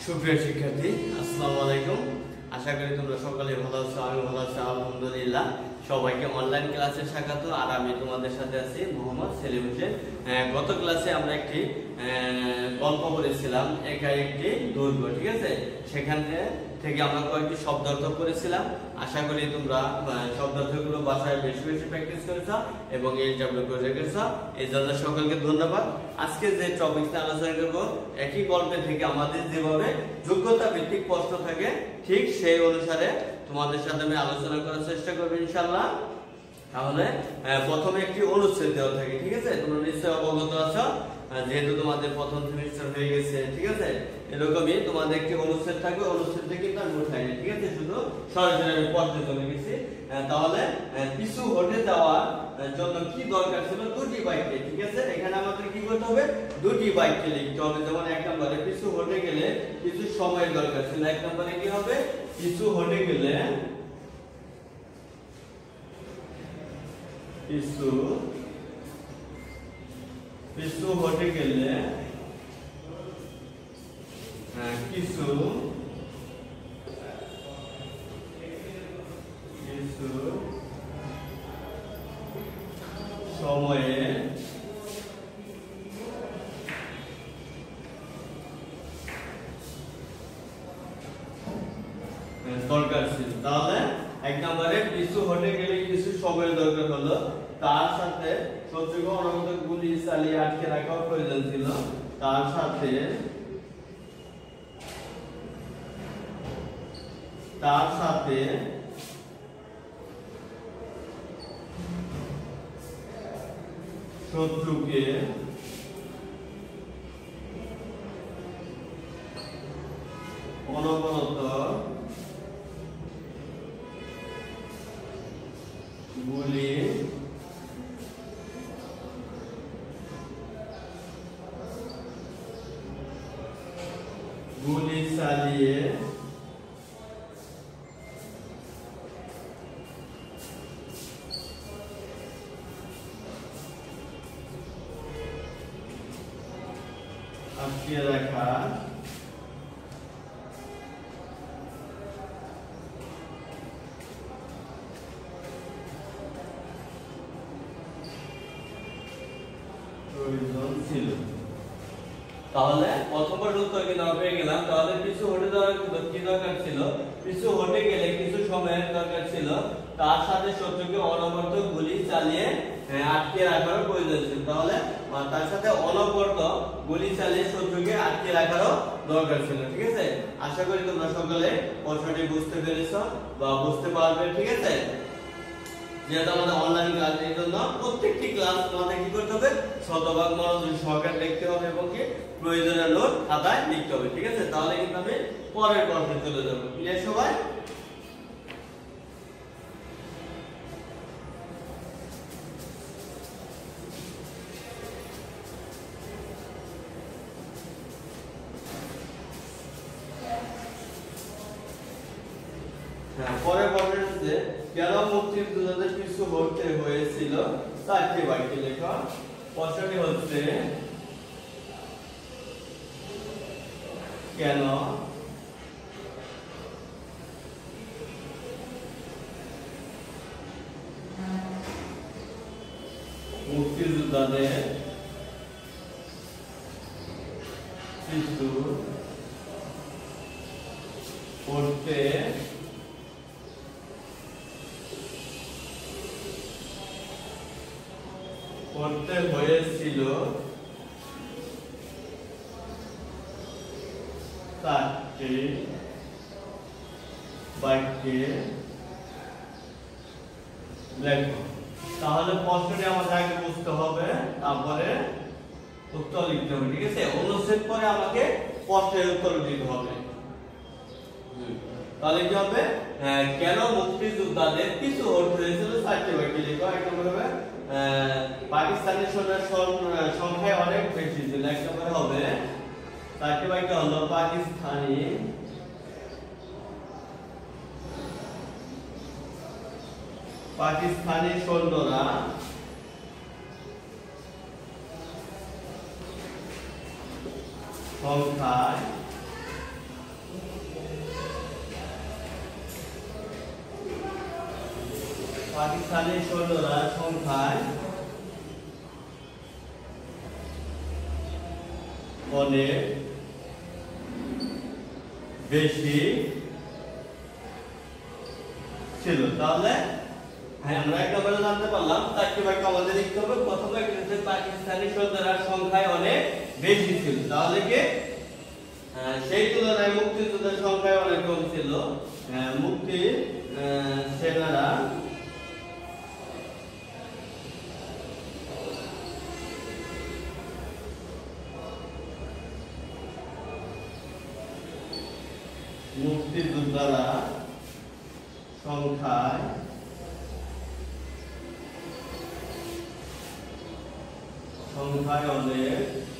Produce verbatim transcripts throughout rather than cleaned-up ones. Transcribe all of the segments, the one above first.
সুপ্রিয় শিক্ষার্থী, আসসালামু আলাইকুম। আশা করি তোমরা সকলে ভালো আছো। আমি ভালো আছি আলহামদুলিল্লাহ। সবাইকে অনলাইন ক্লাসে স্বাগত। আর আমি তোমাদের সাথে আছি মোহাম্মদ সেলিম হোসেন। গত ক্লাসে আমরা একটি গল্প পড়েছিলাম, একাই একটি দুর্গ, ঠিক আছে? সেখান থেকে আমরা কয়েকটি শব্দার্থ করেছিলাম। আশা করি তোমরা শব্দার্থগুলো বাসায় বেশি বেশি প্র্যাকটিস করেছো এবং এইচডব্লিউ করে রেখেছো। এই জন্য সকলকে ধন্যবাদ। আজকে যে টপিকটা আলোচনা করব, একই গল্পের থেকে আমাদের যেভাবে যোগ্যতা ভিত্তিক প্রশ্ন থাকে ঠিক সেই অনুসারে তোমাদের সাথে আমি আলোচনা করার চেষ্টা করবো ইনশাআল্লাহ। তাহলে প্রথমে একটি অনুচ্ছেদ দেওয়া থাকে, ঠিক আছে? তোমরা নিশ্চয়ই অবগত আছো, যেহেতু তোমাদের প্রথম সেমিস্টার হয়ে গেছে, ঠিক আছে? এরকমই তোমাদের একটি অনুচ্ছেদ থাকবে। অনুচ্ছেদটা কিন্তু আমি উঠাইনি, ঠিক আছে? শুধু সরাসরি আমি পড়তে চলে গেছি। তাহলে পিছু হটে যাওয়ার জন্য কি দরকার ছিল? দুটি বাক্যে, ঠিক আছে? এখানে আমাদের কি করতে হবে? দুটি বাক্যে লিখতে হবে। যেমন এক নম্বরে পিছু হটে গেলে কিছু সময়ের দরকার ছিল। এক নম্বরে কি হবে? পিছু হটে গেলে পিছু পিছু হটে গেলে কিছু কিছু সময়ে দরকার ছিল। তাহলে এক নম্বরে পিছু হটে গেলে কিছু সময়ের দরকার হলো, তার সাথে শত্রুকে অনবরত গুলি চালিয়ে আটকে রাখার প্রয়োজন ছিল। তার সাথে তার সাথে শত্রুকে অনবরত গুলি গুলি চালিয়ে আটকে রাখা প্রয়োজন ছিল। তাহলে প্রথমবার উত্তর কিন্তু আমরা পেয়ে গেলাম। তাহলে পিছু হটে যাওয়ার কি দরকার ছিল? পিছু হটে গেলে কিছু সময়ের দরকার ছিল, তার সাথে শত্রুকে অনবরত গুলি চালিয়ে আটকে রাখার প্রয়োজন ছিল। তাহলে তার সাথে অনবরত গুলি চালিয়ে শত্রুকে আটকে রাখারও দরকার ছিল, ঠিক আছে? আশা করি তোমরা সকলে প্রশ্নটি বুঝতে পেরেছো বা বুঝতে পারবে, ঠিক আছে? যেহেতু আমাদের অনলাইন ক্লাস, এই জন্য প্রত্যেকটি ক্লাস তোমাদের কি করতে হবে? শতভাগ মনোযোগ সহকারে দেখতে হবে এবং কি প্রয়োজনীয় নোট খাতায় লিখতে হবে, ঠিক আছে? তাহলে কিন্তু আমি পরের প্রশ্নে চলে যাবো। ক্লিয়ার সবাই? হ্যাঁ, পরের প্রশ্ন হচ্ছে কেন মুক্তিযোদ্ধাদের পিছু হটতে হয়েছিল? চারটি বাক্যে লেখা। প্রশ্নটি হচ্ছে কেন মুক্তিযোদ্ধাদের পিছু হটতে করতে হয়েছিল? চারটি বাক্যে লেখো। তাহলে প্রশ্নটি আমাদের আগে বুঝতে হবে, তারপরে উত্তর লিখতে হবে, ঠিক আছে? অনুচ্ছেদ পরে আমাকে প্রশ্নের উত্তর দিতে হবে। তাহলে কি হবে? কেন মুক্তিযোদ্ধাদের পিছু হটতে হয়েছিল? চারটি বাক্যে লেখো। এক নম্বর হবে পাকিস্তানের সৈন্যের সংখ্যায় অনেক বেশি ছিল। এক নম্বরে হবে চারটি বাক্য হলো পাকিস্তানি পাকিস্তানি সৈন্যরা সংখ্যায় পাকিস্তানি সৈন্যরা সংখ্যায় অনেক বেশি ছিল। তাহলে হ্যাঁ আমরা এক নম্বরে জানতে পারলাম চারটি বাক্য আমাদের লিখতে হবে। প্রথম বাক্য হচ্ছে পাকিস্তানি সৈন্যরা সংখ্যায় অনেক বেশি ছিল। তাহলে কি সেই তুলনায় মুক্তিযোদ্ধার সংখ্যায় অনেক কম ছিল। মুক্তি সেনারা মুক্তিযোদ্ধারা সংখ্যায় সংখ্যায় অনেক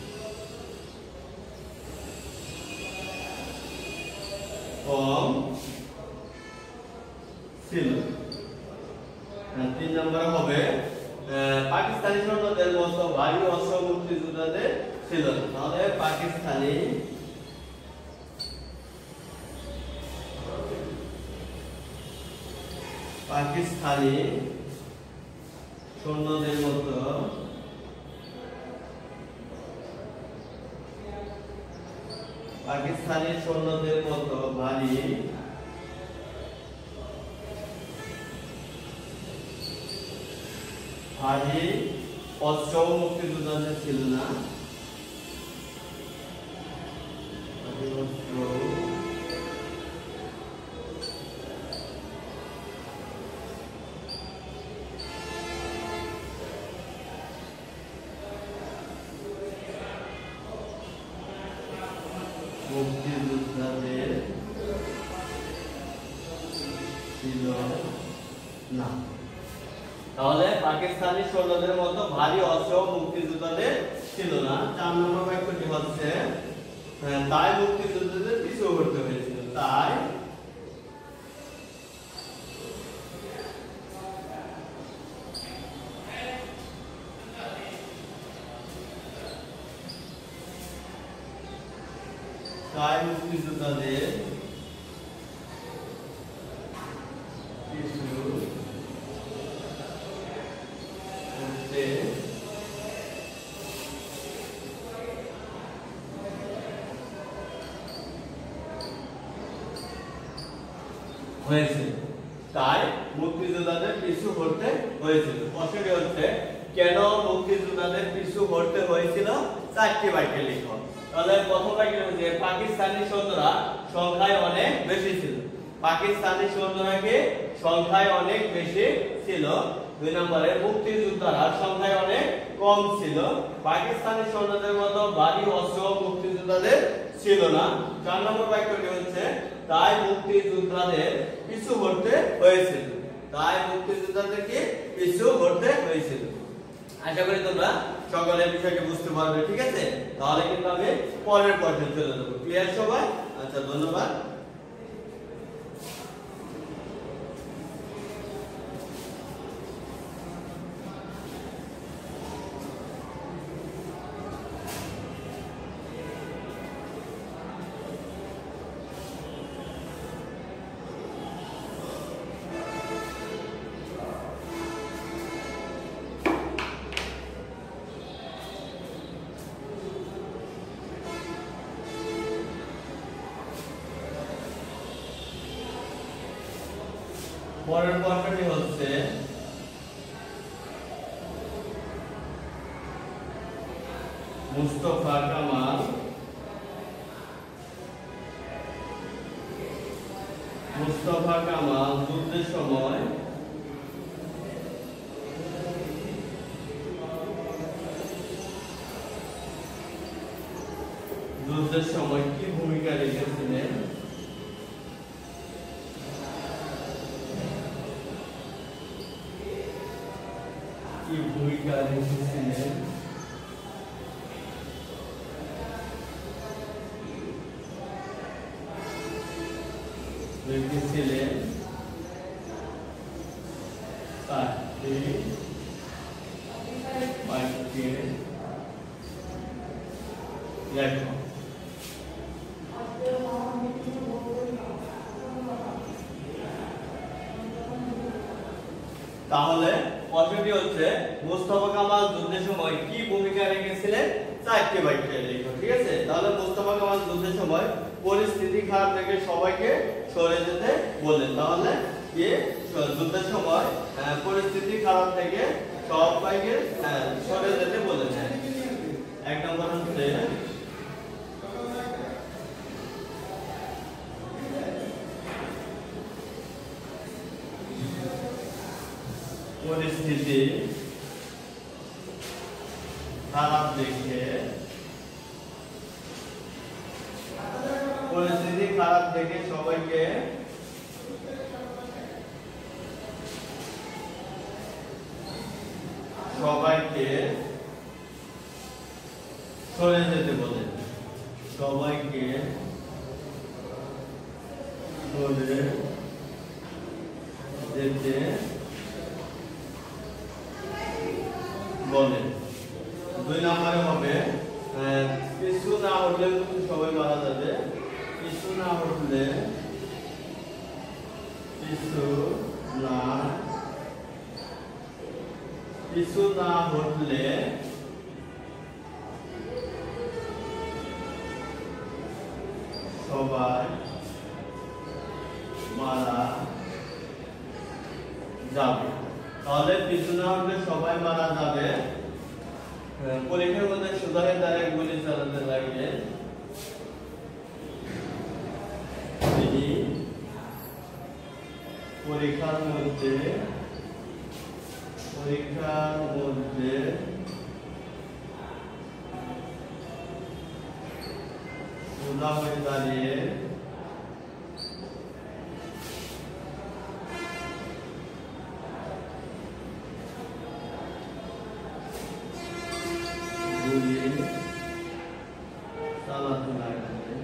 কম ছিল। তিন নম্বর হবে পাকিস্তানি সৈন্যদের মতো ভারী অস্ত্র মুক্তিযোদ্ধাদের ছিল না। তাহলে পাকিস্তানি পাকিস্তানি সৈন্যদের মতো পাকিস্তানি সৈন্যদের মতো ভারী ভারী অস্ত্র মুক্তিযোদ্ধাদের ছিল না। মুক্তিযোদ্ধাদের ছিল না। তাহলে পাকিস্তানি সৈন্যদের মতো ভারী অস্ত্র মুক্তিযোদ্ধাদের ছিল না। চার নম্বর বাক্যটি হচ্ছে তাই মুক্তিযোদ্ধাদের পিছু হটতে হয়েছিল। তাই তাই মুক্তিযোদ্ধাদের পিছু হটতে হয়েছিল। তাই মুক্তিযোদ্ধাদের পিছু হটতে হয়েছিল। প্রশ্নটি হচ্ছে কেন মুক্তিযোদ্ধাদের পিছু হটতে হয়েছিল? চারটি বাক্যে লিখো। তাহলে প্রথম বাক্য হচ্ছে পাকিস্তানি সৈন্যরা সংখ্যায় অনেক বেশি ছিল। পাকিস্তানি সৈন্যরা কি সংখ্যায় অনেক বেশি ছিল। দুই নম্বরে মুক্তিযোদ্ধারা সংখ্যায় অনেক কম ছিল। পাকিস্তানি সৈন্যদের মতো ভারী অস্ত্র মুক্তিযোদ্ধাদের ছিল না। চার নম্বর বাক্যটি হচ্ছে তাই মুক্তিযোদ্ধাদের পিছু হটতে হয়েছিল। তাই মুক্তিযোদ্ধাদেরকে পিছু হটতে হয়েছিল। আশা করি তোমরা সকলে বিষয়টি বুঝতে পারবে। ঠিক আছে, তাহলে কিন্তু আমি পরের পর্যায়ে চলে যাব। ক্লিয়ার সবাই? আচ্ছা, ধন্যবাদ। পরের পর্বটি হচ্ছে মুস্তাফা কামাল মুস্তাফা কামাল যুদ্ধের সময় যুদ্ধের সময় কি ভূমিকা রেখেছিলেন? কি ভূমিকা রেখেছিলেন রেখেছিলেন চারটি বাক্যে লেখো। তাহলে প্রশ্নটি হচ্ছে মুস্তাফা কামাল যুদ্ধের সময় কি ভূমিকা রেখেছিলেন চারটি বাক্যে লিখো। ঠিক আছে, তাহলে মুস্তাফা কামাল যুদ্ধের সময় পরিস্থিতি খারাপ থেকে সবাইকে সরে যেতে বললেন। তাহলে কি যুদ্ধের সময় পরিস্থিতি খারাপ থেকে সবাইকে সরে যেতে বলেছেন। এক নম্বর হচ্ছে পরিস্থিতি খারাপ দেখে পরিস্থিতি খারাপ দেখে সবাইকে সবাইকে সরে যেতে বলে সবাইকে সরে যেতে বলে। দুই নম্বরে হবে কিছু না হলে সবাই মারা যাবে, কিছু না হলে কিছু না কিছু না হলে সবাই মারা যাবে। তাহলে কিছু না হলে সবাই মারা যাবে। পরীক্ষার মধ্যে সুধারের দ্বারা গুলি চালাতে লাগলেন, তিনি পরীক্ষার মধ্যে পরীক্ষার মধ্যে সুধা হয়ে দাঁড়িয়ে চালাতে লাগলেন।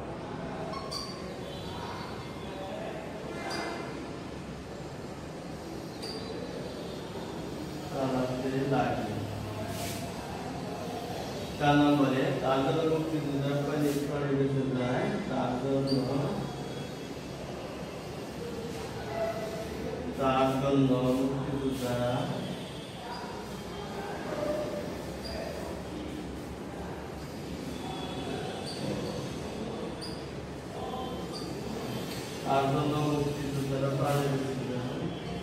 চালাতে লাগলেন। চার নম্বরে তার জন্য মুক্তিযোদ্ধার পর নিষ্করণে বেঁচে যায়, তার জন্য তার জন্য মুক্তিযোদ্ধারা তার জন্য মুক্তিযোদ্ধারা প্রাণে বেঁচে যায়।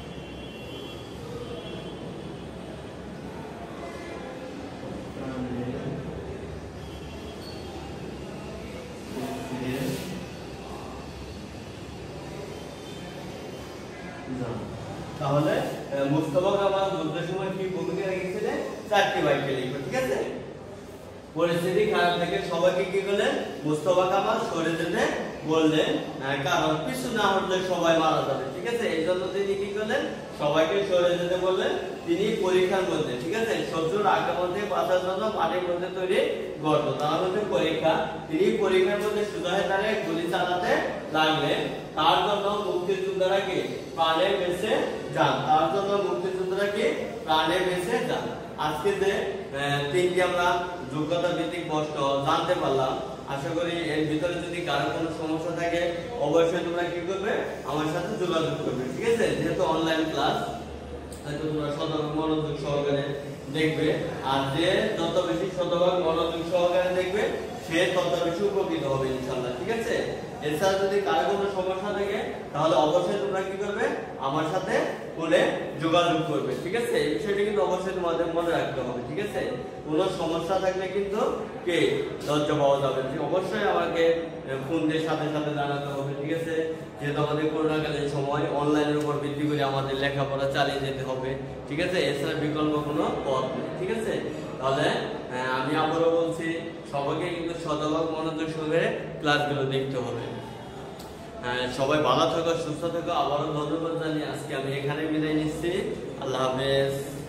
তাহলে মুস্তাফা কামাল যুদ্ধের সময় কি ভূমিকা রেখেছিলেন চারটি বাক্যে লিখো। ঠিক আছে, পরিস্থিতি খারাপ থেকে সবাইকে কি করলেন মুস্তাফা কামাল সরে যেতে বললেন, কারণ পিছু না হলে সবাই মারা যাবে। ঠিক আছে, এই জন্য তিনি কি করলেন সবাইকে সরে যেতে বললেন। তিনি পরীক্ষার মধ্যে, ঠিক আছে, শত্রুর আক্রমণে বাঁচার জন্য মাঠের মধ্যে তৈরি গর্ত, তার মধ্যে পরীক্ষা, তিনি পরীক্ষার মধ্যে সুদাহে দ্বারা গুলি চালাতে লাগলেন। তার জন্য মুক্তিযোদ্ধারা কি প্রাণে বেঁচে যান, তার জন্য মুক্তিযোদ্ধারা কি প্রাণে বেঁচে যান। আজকে যে তিনটি আমরা যোগ্যতা ভিত্তিক প্রশ্ন জানতে পারলাম, আশা করি এর ভিতরে যদি কারো কোনো সমস্যা থাকে অবশ্যই তোমরা কি করবে আমার সাথে যোগাযোগ করবে। ঠিক আছে, যেহেতু অনলাইন ক্লাস হয়তো তোমরা শতভাগ মনোযোগ সহকারে দেখবে, আর যে যত বেশি শতভাগ মনোযোগ সহকারে দেখবে সে তত বেশি উপকৃত হবে ইনশাআল্লাহ। ঠিক আছে, এছাড়া যদি কারো কোনো সমস্যা থাকে তাহলে অবশ্যই তোমরা কি করবে আমার সাথে ফোনে যোগাযোগ করবে। ঠিক আছে, এই বিষয়টি কিন্তু অবশ্যই তোমাদের মনে রাখতে হবে। ঠিক আছে, কোনো সমস্যা থাকলে কিন্তু কে লজ্জা পাওয়া যাবে, অবশ্যই আমাকে ফোন দিয়ে সাথে সাথে জানাতে হবে। ঠিক আছে, যেহেতু আমাদের করোনাকালীন সময় অনলাইনের উপর ভিত্তি করে আমাদের লেখাপড়া চালিয়ে যেতে হবে। ঠিক আছে, এছাড়া বিকল্প কোনো পথ নেই। ঠিক আছে, তাহলে আমি আবারও বলছি সবাইকে কিন্তু শতভাগ মনোযোগ সহকারে ক্লাসগুলো দেখতে হবে। সবাই ভালো থাকো, সুস্থ থাকো। আবারও ধন্যবাদ জানিয়ে আজকে আমি এখানে বিদায় নিচ্ছি। আল্লাহ হাফেজ।